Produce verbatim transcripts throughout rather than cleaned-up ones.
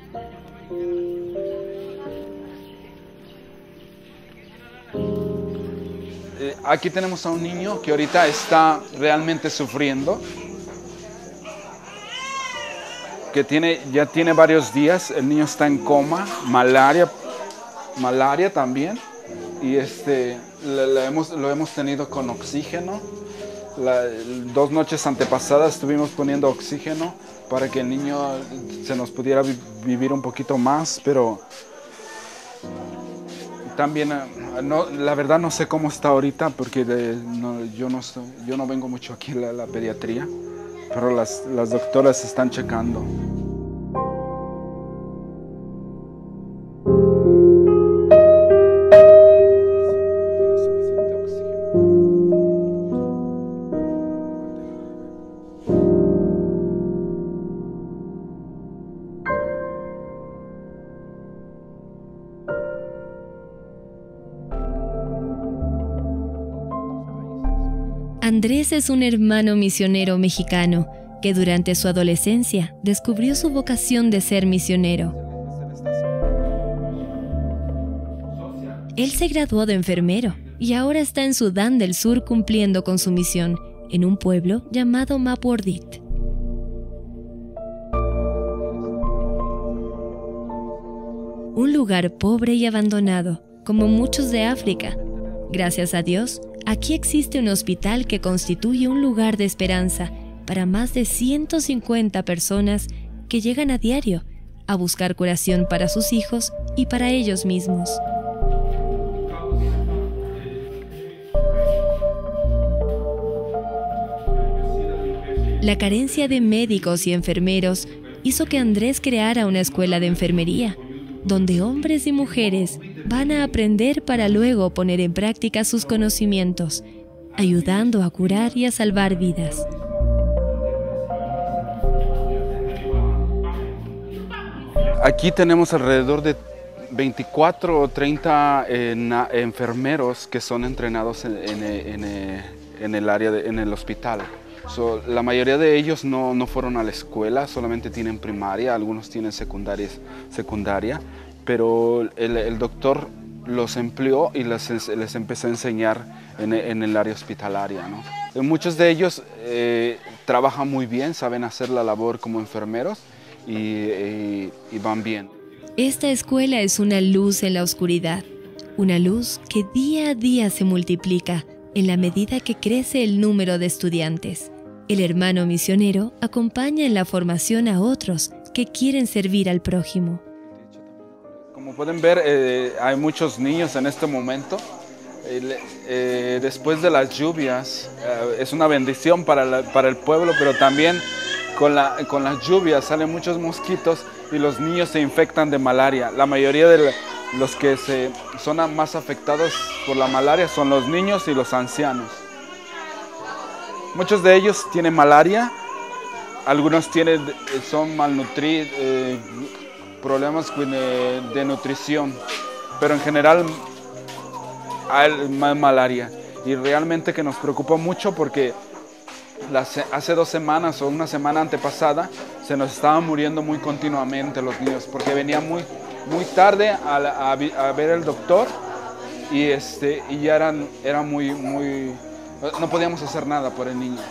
Eh, aquí tenemos a un niño que ahorita está realmente sufriendo, que tiene, ya tiene varios días. El niño está en coma, malaria, malaria también, y este, le, le hemos, lo hemos tenido con oxígeno. La, dos noches antepasadas estuvimos poniendo oxígeno para que el niño se nos pudiera vi, vivir un poquito más, pero también, no, la verdad no sé cómo está ahorita, porque de, no, yo, no estoy, yo no vengo mucho aquí a la, la pediatría, pero las, las doctoras están checando. Andrés es un hermano misionero mexicano que durante su adolescencia descubrió su vocación de ser misionero. Él se graduó de enfermero y ahora está en Sudán del Sur cumpliendo con su misión en un pueblo llamado Mapwordit. Un lugar pobre y abandonado, como muchos de África. Gracias a Dios, aquí existe un hospital que constituye un lugar de esperanza para más de ciento cincuenta personas que llegan a diario a buscar curación para sus hijos y para ellos mismos. La carencia de médicos y enfermeros hizo que Andrés creara una escuela de enfermería, donde hombres y mujeres van a aprender para luego poner en práctica sus conocimientos, ayudando a curar y a salvar vidas. Aquí tenemos alrededor de veinticuatro o treinta eh, na, enfermeros que son entrenados en, en, en, en el área, de, en el hospital. So, la mayoría de ellos no, no fueron a la escuela, solamente tienen primaria, algunos tienen secundaria, secundaria pero el, el doctor los empleó y les, les empezó a enseñar en, en el área hospitalaria, ¿no? Muchos de ellos eh, trabajan muy bien, saben hacer la labor como enfermeros y, y, y van bien. Esta escuela es una luz en la oscuridad, una luz que día a día se multiplica en la medida que crece el número de estudiantes. El hermano misionero acompaña en la formación a otros que quieren servir al prójimo. Como pueden ver, eh, hay muchos niños en este momento. Eh, eh, después de las lluvias, eh, es una bendición para, la, para el pueblo, pero también con, la, con las lluvias salen muchos mosquitos y los niños se infectan de malaria. La mayoría de la, los que se, son más afectados por la malaria son los niños y los ancianos. Muchos de ellos tienen malaria, algunos tienen, son malnutridos, eh, problemas de, de nutrición, pero en general hay más malaria. Y realmente que nos preocupa mucho porque las, hace dos semanas o una semana antepasada se nos estaban muriendo muy continuamente los niños porque venían muy, muy tarde a, a, a ver al doctor y, este, y ya eran, eran muy, muy... no podíamos hacer nada por el niño.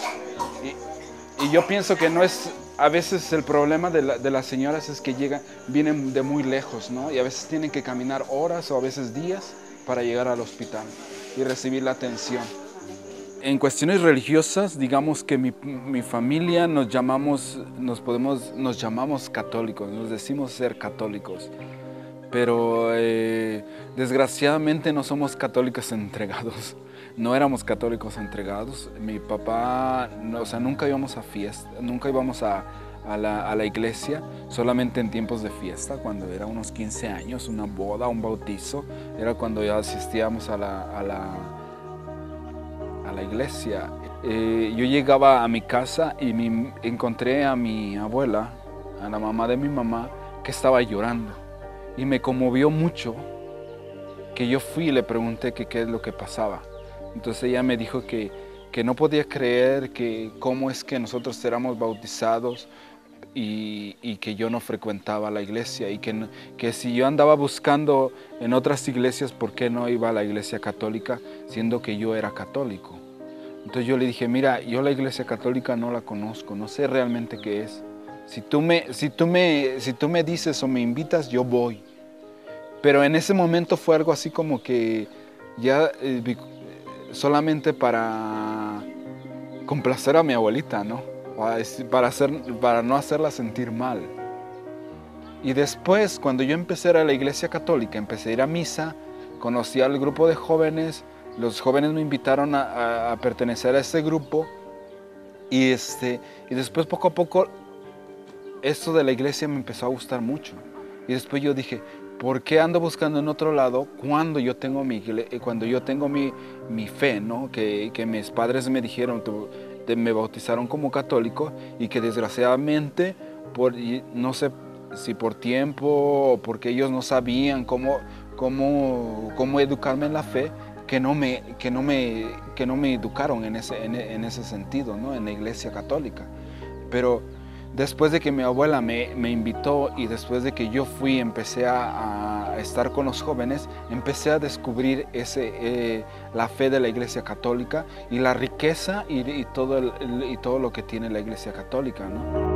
Y, y yo pienso que no es, a veces el problema de, la, de las señoras es que llegan, vienen de muy lejos, ¿no? Y a veces tienen que caminar horas o a veces días para llegar al hospital y recibir la atención. En cuestiones religiosas, digamos que mi, mi familia nos llamamos, nos podemos, nos llamamos católicos, nos decimos ser católicos. Pero eh, desgraciadamente no somos católicos entregados. No éramos católicos entregados. Mi papá, no, o sea, nunca íbamos a fiesta, nunca íbamos a, a, la, a la iglesia, solamente en tiempos de fiesta, cuando era unos quince años, una boda, un bautizo, era cuando ya asistíamos a la, a la, a la iglesia. Eh, yo llegaba a mi casa y mi, encontré a mi abuela, a la mamá de mi mamá, que estaba llorando. Y me conmovió mucho que yo fui y le pregunté que qué es lo que pasaba. Entonces ella me dijo que, que no podía creer que cómo es que nosotros éramos bautizados y, y que yo no frecuentaba la iglesia y que, no, que si yo andaba buscando en otras iglesias, ¿por qué no iba a la iglesia católica siendo que yo era católico? Entonces yo le dije, mira, yo la iglesia católica no la conozco, no sé realmente qué es. Si tú me, si tú me, si tú me dices o me invitas, yo voy. Pero en ese momento fue algo así como que ya eh, solamente para complacer a mi abuelita, ¿no? Para, hacer, para no hacerla sentir mal. Y después, cuando yo empecé a ir a la iglesia católica, empecé a ir a misa, conocí al grupo de jóvenes, los jóvenes me invitaron a, a, a pertenecer a ese grupo y, este, y después poco a poco esto de la iglesia me empezó a gustar mucho. Y después yo dije, ¿por qué ando buscando en otro lado cuando yo tengo mi, cuando yo tengo mi, mi fe, ¿no? que, que mis padres me dijeron, me bautizaron como católico y que desgraciadamente, por, no sé si por tiempo o porque ellos no sabían cómo, cómo, cómo educarme en la fe, que no me, que no me, que no me educaron en ese, en, en ese sentido, ¿no? En la iglesia católica. Pero después de que mi abuela me, me invitó y después de que yo fui, empecé a, a estar con los jóvenes, empecé a descubrir ese, eh, la fe de la iglesia católica y la riqueza y, y, todo el, y todo lo que tiene la iglesia católica, ¿no?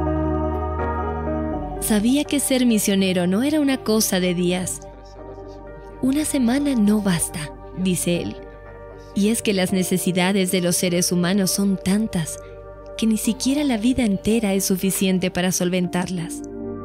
Sabía que ser misionero no era una cosa de días. Una semana no basta, dice él. Y es que las necesidades de los seres humanos son tantas que ni siquiera la vida entera es suficiente para solventarlas.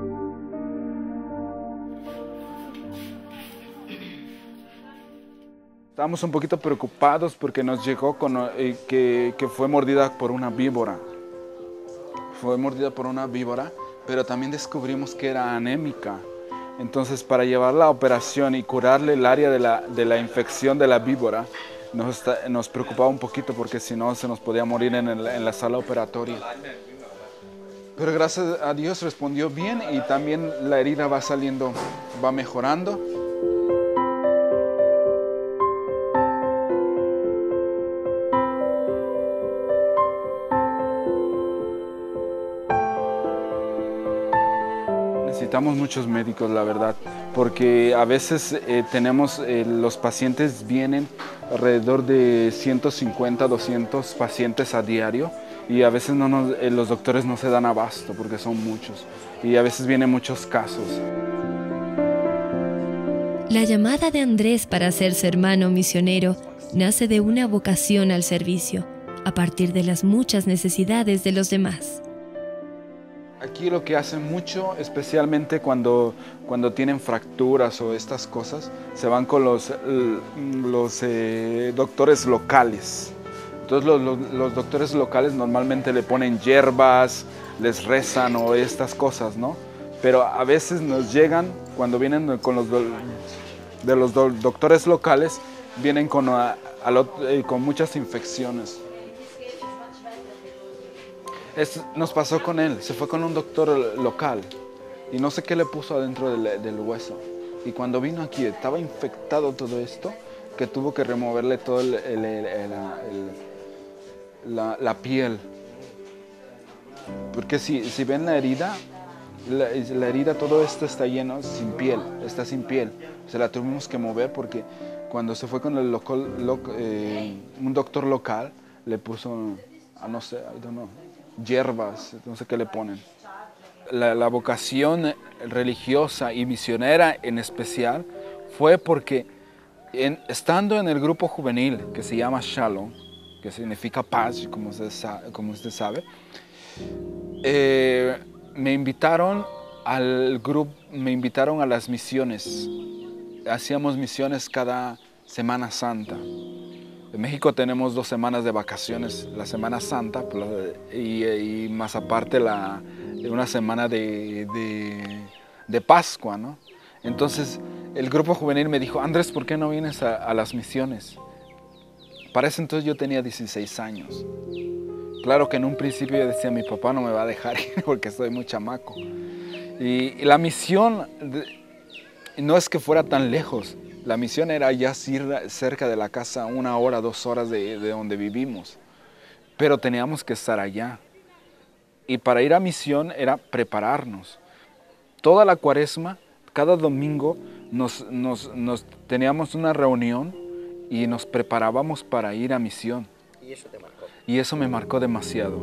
Estábamos un poquito preocupados porque nos llegó con, eh, que, que fue mordida por una víbora. Fue mordida por una víbora, pero también descubrimos que era anémica. Entonces, para llevar la operación y curarle el área de la, de la infección de la víbora, Nos, está, nos preocupaba un poquito porque si no se nos podía morir en, el, en la sala operatoria. Pero gracias a Dios respondió bien y también la herida va saliendo, va mejorando. Necesitamos muchos médicos, la verdad, porque a veces eh, tenemos, eh, los pacientes vienen alrededor de ciento cincuenta, doscientos pacientes a diario y a veces no nos, eh, los doctores no se dan abasto porque son muchos y a veces vienen muchos casos. La llamada de Andrés para hacerse hermano misionero nace de una vocación al servicio, a partir de las muchas necesidades de los demás. Aquí lo que hacen mucho, especialmente cuando, cuando tienen fracturas o estas cosas, se van con los, los eh, doctores locales. Entonces los, los, los doctores locales normalmente le ponen hierbas, les rezan o estas cosas, ¿no? Pero a veces nos llegan, cuando vienen con los, de los doctores locales, vienen con, a, a lo, eh, con muchas infecciones. Es, nos pasó con él, se fue con un doctor local y no sé qué le puso adentro del, del hueso. Y cuando vino aquí estaba infectado todo esto, que tuvo que removerle toda el, el, el, el, la, la piel. Porque si, si ven la herida, la, la herida, todo esto está lleno, sin piel, está sin piel. Se la tuvimos que mover porque cuando se fue con el local, lo, eh, un doctor local, le puso, no sé, I don't know, hierbas, no sé qué le ponen. La, la vocación religiosa y misionera en especial fue porque en, estando en el grupo juvenil que se llama Shalom, que significa paz, como usted sabe, como usted sabe eh, me invitaron al grupo, me invitaron a las misiones. Hacíamos misiones cada Semana Santa. En México tenemos dos semanas de vacaciones, la Semana Santa y, y más aparte la, una semana de, de, de Pascua, ¿no? Entonces el grupo juvenil me dijo, Andrés, ¿por qué no vienes a, a las misiones? Para ese entonces yo tenía dieciséis años. Claro que en un principio yo decía, mi papá no me va a dejar ir porque soy muy chamaco. Y, y la misión no es que fuera tan lejos. La misión era ya cerca de la casa, una hora, dos horas de, de donde vivimos. Pero teníamos que estar allá. y para ir a misión era prepararnos. Toda la cuaresma, cada domingo nos, nos, nos teníamos una reunión y nos preparábamos para ir a misión. ¿Y eso te marcó? Y eso me marcó demasiado.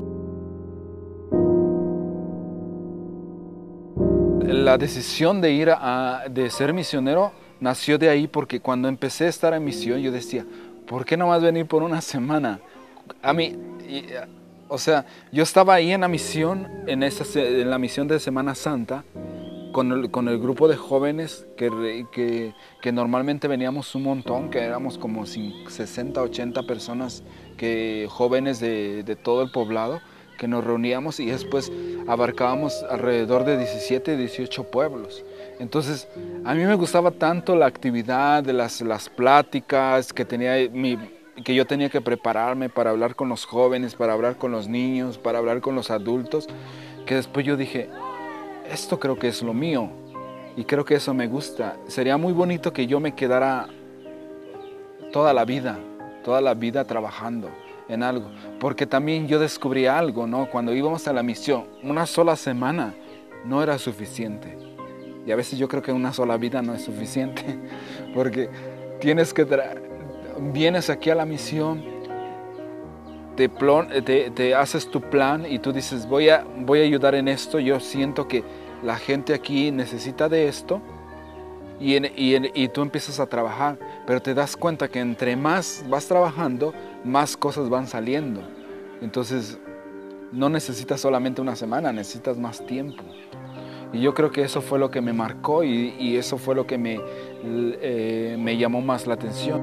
La decisión de ir a, de ser misionero nació de ahí, porque cuando empecé a estar en misión yo decía, ¿por qué no más venir por una semana? A mí, y, o sea, yo estaba ahí en la misión, en, esa, en la misión de Semana Santa, con el, con el grupo de jóvenes que, que, que normalmente veníamos un montón, que éramos como sesenta, ochenta personas, que, jóvenes de, de todo el poblado, que nos reuníamos y después abarcábamos alrededor de diecisiete, dieciocho pueblos. Entonces, a mí me gustaba tanto la actividad, de las, las pláticas que, tenía mi, que yo tenía que prepararme para hablar con los jóvenes, para hablar con los niños, para hablar con los adultos, que después yo dije, esto creo que es lo mío y creo que eso me gusta. Sería muy bonito que yo me quedara toda la vida, toda la vida trabajando en algo, porque también yo descubrí algo, ¿no? Cuando íbamos a la misión, una sola semana no era suficiente. Y a veces yo creo que una sola vida no es suficiente, porque tienes que, vienes aquí a la misión, te, te, te haces tu plan y tú dices, voy a, voy a ayudar en esto, yo siento que la gente aquí necesita de esto, y, en, y, en, y tú empiezas a trabajar, pero te das cuenta que entre más vas trabajando, más cosas van saliendo. Entonces, no necesitas solamente una semana, necesitas más tiempo. Y yo creo que eso fue lo que me marcó y, y eso fue lo que me, eh, me llamó más la atención.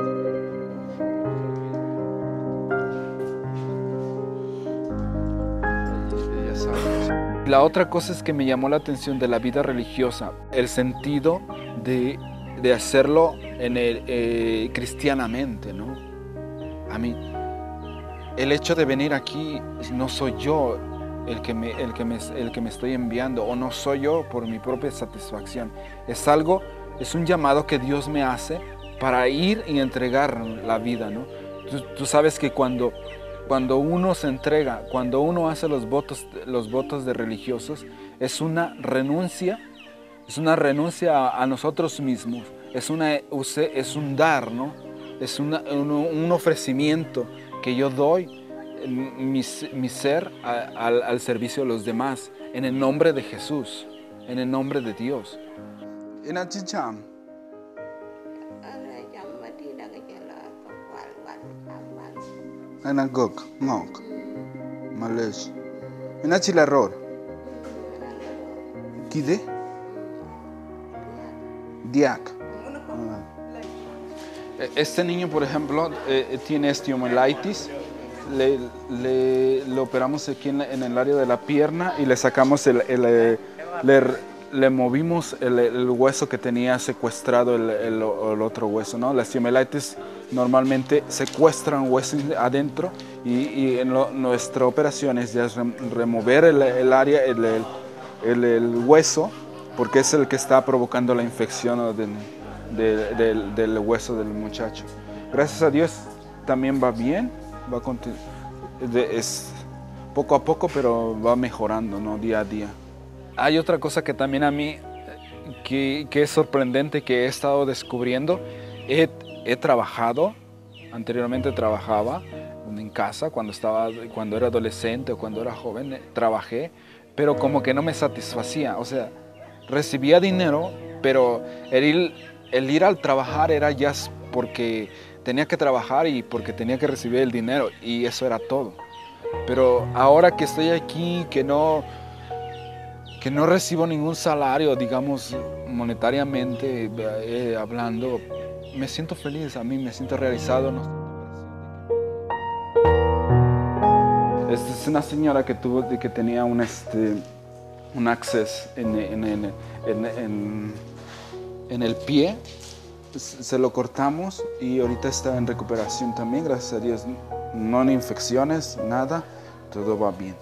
La otra cosa es que me llamó la atención de la vida religiosa, el sentido de, de hacerlo en el, eh, cristianamente, ¿no? A mí, el hecho de venir aquí, no soy yo el que, me, el, que me, el que me estoy enviando, o no soy yo por mi propia satisfacción. Es algo, es un llamado que Dios me hace para ir y entregar la vida, ¿no? Tú, tú sabes que cuando, cuando uno se entrega, cuando uno hace los votos, los votos de religiosos, es una renuncia, es una renuncia a, a nosotros mismos, es, una, es un dar, ¿no? Es una, un, un ofrecimiento que yo doy, mi, mi ser a, al, al servicio de los demás, en el nombre de Jesús, en el nombre de Dios. Anagok, ngok, malesh. Minachila ror. Kide? Diak. Este niño, por ejemplo, eh, tiene osteomelitis. Le, le, le operamos aquí en, en el área de la pierna y le sacamos el, el, el le, le movimos el, el hueso que tenía secuestrado el, el, el otro hueso, ¿no? La osteomelitis normalmente secuestra un hueso adentro y, y en lo, nuestra operación es ya remover el, el área, el, el, el, el hueso, porque es el que está provocando la infección, ¿no? del, del, del, del hueso del muchacho. Gracias a Dios también va bien, va de, es poco a poco, pero va mejorando, ¿no? Día a día. Hay otra cosa que también a mí que, que es sorprendente, que he estado descubriendo. He, he trabajado, anteriormente trabajaba en casa cuando, estaba, cuando era adolescente o cuando era joven, trabajé, pero como que no me satisfacía. O sea, recibía dinero, pero el ir, el ir al trabajar era ya porque tenía que trabajar y porque tenía que recibir el dinero, y eso era todo. Pero ahora que estoy aquí, que no, que no recibo ningún salario, digamos, monetariamente eh, hablando, me siento feliz, a mí me siento realizado. Esta es una señora que, tuvo, que tenía un, este, un acceso en, en, en, en, en, en el pie. Se lo cortamos y ahorita está en recuperación también, gracias a Dios. No hay infecciones, nada, todo va bien.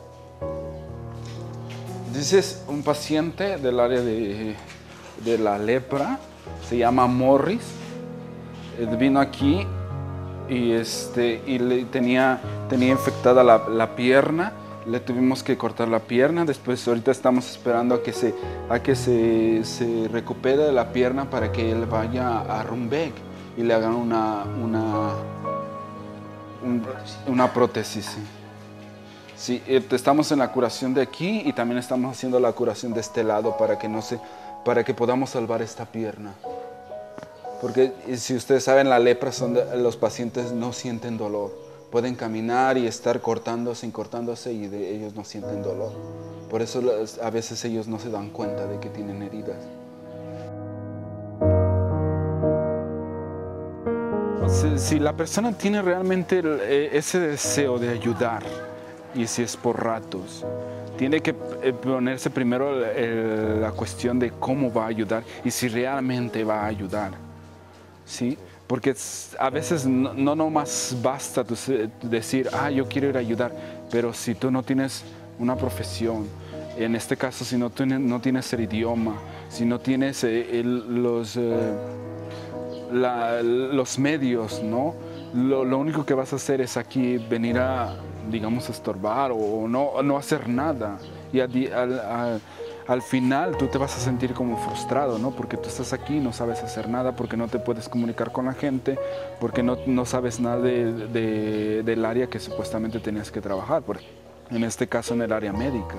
Este es un paciente del área de, de la lepra, se llama Morris. Él vino aquí y, este, y le tenía, tenía infectada la, la pierna, le tuvimos que cortar la pierna. Después ahorita estamos esperando a que se, a que se, se recupere la pierna para que él vaya a Rumbek y le hagan una, una, un, una prótesis. Sí. Sí, estamos en la curación de aquí y también estamos haciendo la curación de este lado para que, no se, para que podamos salvar esta pierna. Porque si ustedes saben, la lepra, son de, los pacientes no sienten dolor. Pueden caminar y estar cortándose y cortándose y de, ellos no sienten dolor. Por eso a veces ellos no se dan cuenta de que tienen heridas. Si, si la persona tiene realmente el, ese deseo de ayudar, y si es por ratos, tiene que ponerse primero el, el, la cuestión de cómo va a ayudar y si realmente va a ayudar, ¿sí? Porque a veces no, no nomás basta tu, decir, ah, yo quiero ir a ayudar, pero si tú no tienes una profesión, en este caso si no, tienes, no tienes el idioma, si no tienes eh, el, los, eh, la, los medios, ¿no? Lo, lo único que vas a hacer es aquí venir a, digamos, estorbar o no, no hacer nada. Y al, al, al final tú te vas a sentir como frustrado, ¿no? Porque tú estás aquí y no sabes hacer nada, porque no te puedes comunicar con la gente, porque no, no sabes nada de, de, del área que supuestamente tenías que trabajar, por, en este caso en el área médica.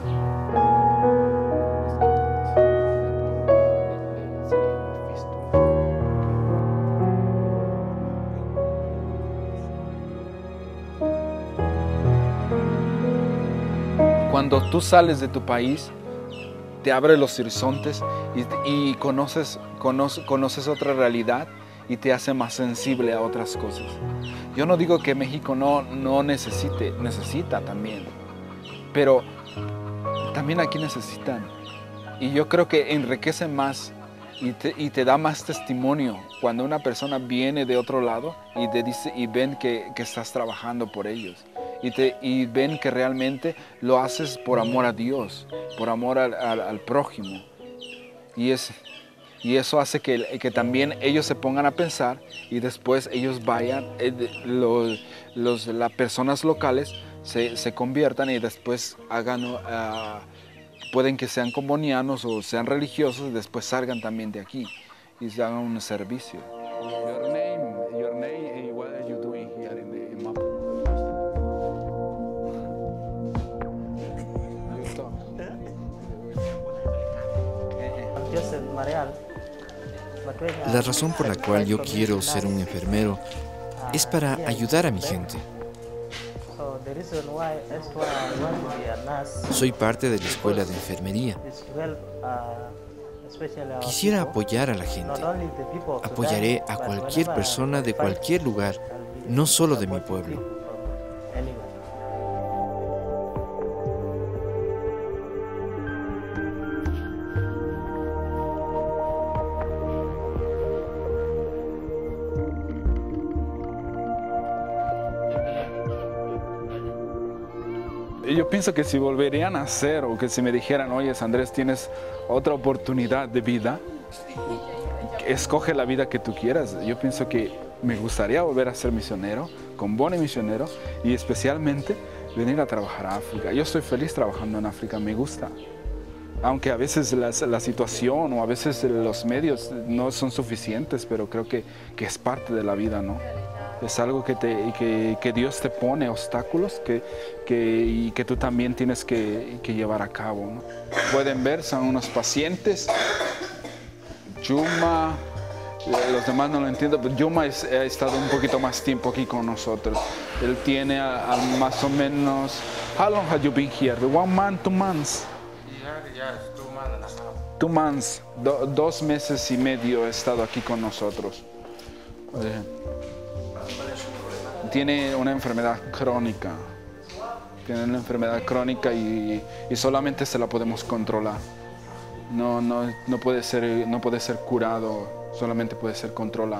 Cuando tú sales de tu país, te abre los horizontes y, y conoces, conoces, conoces otra realidad y te hace más sensible a otras cosas. Yo no digo que México no, no necesite, necesita también, pero también aquí necesitan. Y yo creo que enriquece más y te, y te da más testimonio cuando una persona viene de otro lado y te dice y ven que, que estás trabajando por ellos. Y, te, y ven que realmente lo haces por amor a Dios, por amor al, al, al prójimo. Y, es, y eso hace que, que también ellos se pongan a pensar y después ellos vayan, eh, los, los, las personas locales se, se conviertan y después hagan, uh, pueden que sean combonianos o sean religiosos y después salgan también de aquí y se hagan un servicio. Your name, your name, what are you doing here in the map? La razón por la cual yo quiero ser un enfermero es para ayudar a mi gente. Soy parte de la escuela de enfermería. Quisiera apoyar a la gente. Apoyaré a cualquier persona de cualquier lugar, no solo de mi pueblo. Yo pienso que si volvería a nacer o que si me dijeran, oye, Andrés, tienes otra oportunidad de vida, escoge la vida que tú quieras. Yo pienso que me gustaría volver a ser misionero, con Boni misionero, y especialmente venir a trabajar a África. Yo estoy feliz trabajando en África, me gusta. Aunque a veces la, la situación o a veces los medios no son suficientes, pero creo que, que es parte de la vida, ¿no? Es algo que, te, que, que Dios te pone obstáculos que, que, y que tú también tienes que, que llevar a cabo, ¿no? Pueden ver, son unos pacientes. Yuma, los demás no lo entiendo, pero Yuma es, ha estado un poquito más tiempo aquí con nosotros. Él tiene a, a más o menos... How long have you been here? One month, two months? Yes, two months and a half. Two months, do, dos meses y medio ha estado aquí con nosotros. Eh, Tiene una enfermedad crónica, tiene una enfermedad crónica y, y solamente se la podemos controlar. No, no, no, puede ser, no puede ser curado, solamente puede ser controlado.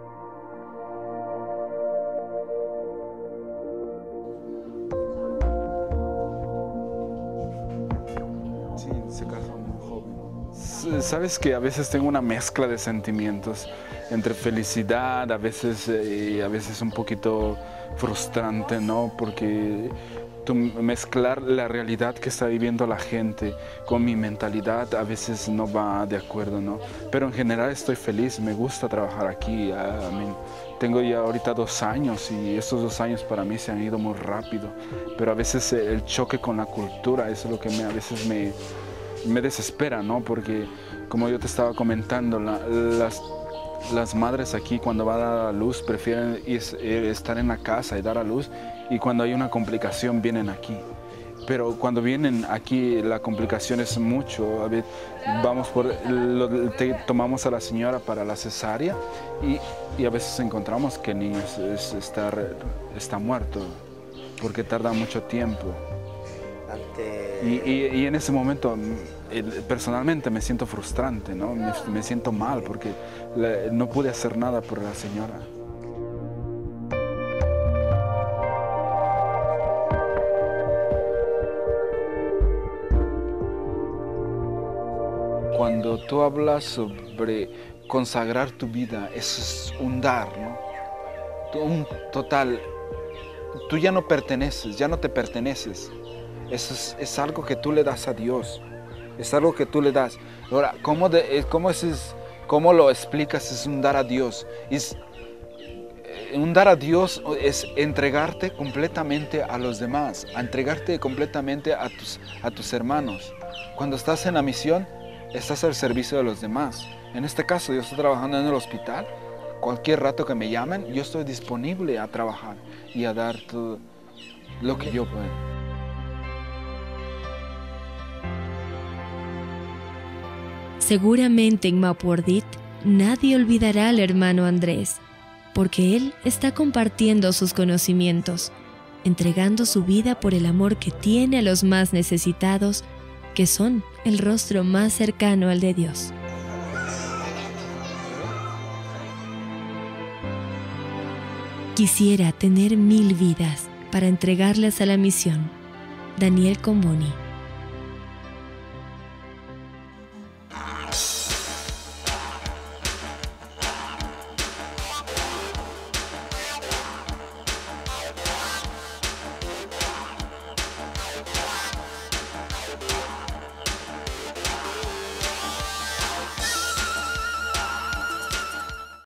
Sí, se casó muy joven. Sabes que a veces tengo una mezcla de sentimientos entre felicidad, a veces, eh, a veces un poquito frustrante, ¿no? Porque tú mezclar la realidad que está viviendo la gente con mi mentalidad a veces no va de acuerdo, ¿no? Pero en general estoy feliz, me gusta trabajar aquí. I mean, tengo ya ahorita dos años y estos dos años para mí se han ido muy rápido, pero a veces el choque con la cultura es lo que me, a veces me, me desespera, ¿no? Porque como yo te estaba comentando, la, las, las madres aquí cuando van a dar a luz prefieren ir, estar en la casa y dar a luz, y cuando hay una complicación vienen aquí. Pero cuando vienen aquí la complicación es mucho. A ver, vamos por, lo, te, tomamos a la señora para la cesárea y, y a veces encontramos que el niño es, es, está, está muerto porque tarda mucho tiempo. Y, y, y en ese momento personalmente me siento frustrante, ¿no? Me, me siento mal porque la, no pude hacer nada por la señora. Cuando tú hablas sobre consagrar tu vida, eso es un dar, ¿no? Un total, tú ya no perteneces, ya no te perteneces. Eso es, es algo que tú le das a Dios, es algo que tú le das. Ahora, ¿cómo, de, cómo, es, cómo lo explicas? Es un dar a Dios. Es, un dar a Dios es entregarte completamente a los demás, a entregarte completamente a tus, a tus hermanos. Cuando estás en la misión, estás al servicio de los demás. En este caso, yo estoy trabajando en el hospital. Cualquier rato que me llamen, yo estoy disponible a trabajar y a dar todo lo que yo puedo. Seguramente en Mappu Ordit nadie olvidará al hermano Andrés, porque él está compartiendo sus conocimientos, entregando su vida por el amor que tiene a los más necesitados, que son el rostro más cercano al de Dios. Quisiera tener mil vidas para entregarlas a la misión. Daniel Comboni.